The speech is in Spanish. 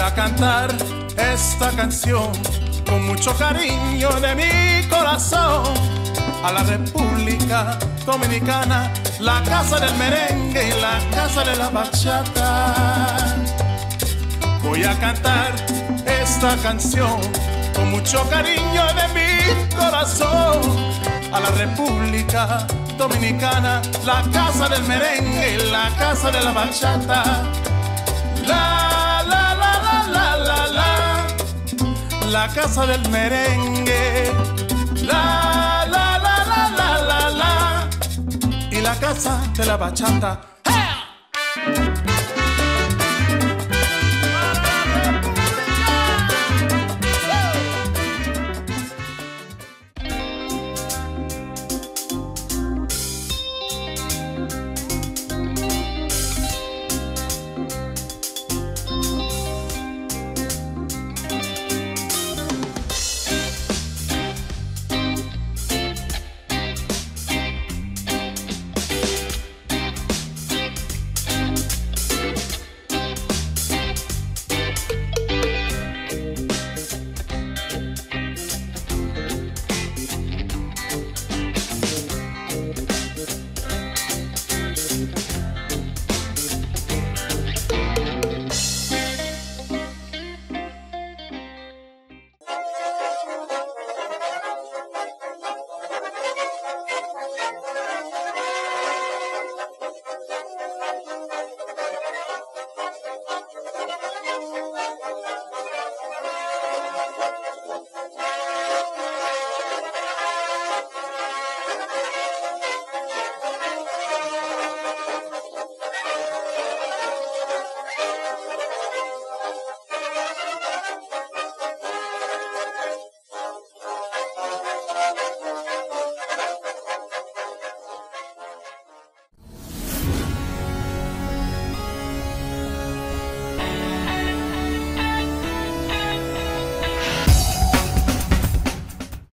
a cantar esta canción con mucho cariño de mi corazón a la República Dominicana, la casa del merengue y la casa de la bachata. Voy a cantar esta canción con mucho cariño de mi corazón a la República Dominicana, la casa del merengue y la casa de la bachata. La, la, la, la, la, la, la, la casa del merengue. La, la, la, la, la, la, la, y la casa de la bachata.